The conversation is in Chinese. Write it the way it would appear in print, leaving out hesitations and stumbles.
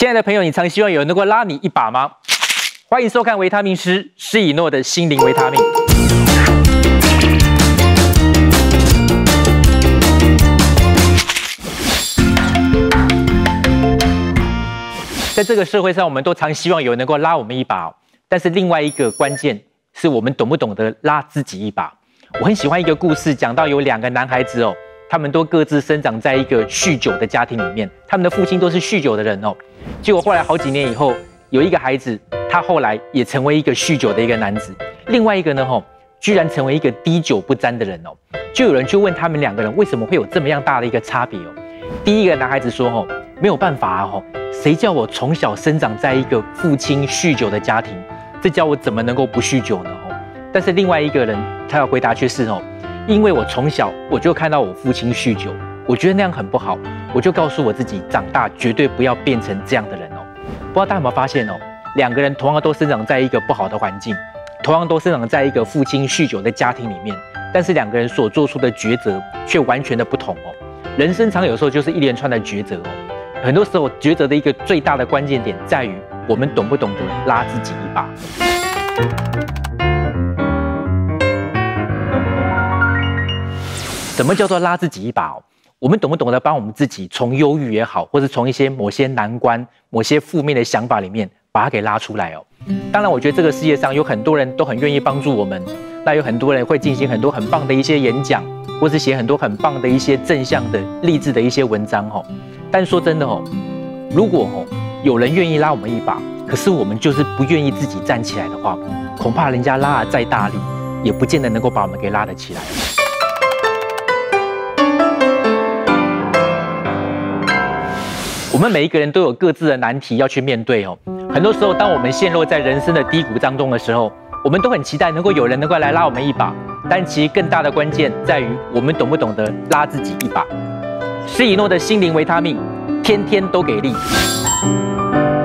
亲爱的朋友，你常希望有人能够拉你一把吗？欢迎收看维他命师施以诺的心灵维他命。在这个社会上，我们都常希望有人能够拉我们一把，但是另外一个关键是我们懂不懂得拉自己一把。我很喜欢一个故事，讲到有2个男孩子哦，他们都各自生长在一个酗酒的家庭里面，他们的父亲都是酗酒的人哦。结果后来好几年以后，有一个孩子，他后来也成为一个酗酒的一个男子，另外一个呢居然成为一个滴酒不沾的人哦。就有人去问他们2个人为什么会有这么样大的一个差别哦。第一个男孩子说没有办法谁叫我从小生长在一个父亲酗酒的家庭，这叫我怎么能够不酗酒呢但是另外一个人他的回答却是因为我从小我就看到我父亲酗酒，我觉得那样很不好，我就告诉我自己长大绝对不要变成这样的人不知道大家有没有发现2个人同样都生长在一个不好的环境，同样都生长在一个父亲酗酒的家庭里面，但是2个人所做出的抉择却完全的不同人生常有时候就是一连串的抉择很多时候抉择的一个最大的关键点在于我们懂不懂得拉自己一把。什么叫做拉自己一把我们懂不懂得帮我们自己从忧郁也好，或是从一些某些难关、某些负面的想法里面把它给拉出来当然我觉得这个世界上有很多人都很愿意帮助我们，那有很多人会进行很多很棒的一些演讲，或是写很多很棒的一些正向的励志的一些文章但说真的如果有人愿意拉我们一把，可是我们就是不愿意自己站起来的话，恐怕人家拉得再大力也不见得能够把我们给拉得起来。我们每一个人都有各自的难题要去面对很多时候当我们陷落在人生的低谷当中的时候，我们都很期待能够有人能够来拉我们一把，但其实更大的关键在于我们懂不懂得拉自己一把。施以诺的心灵维他命，天天都给力。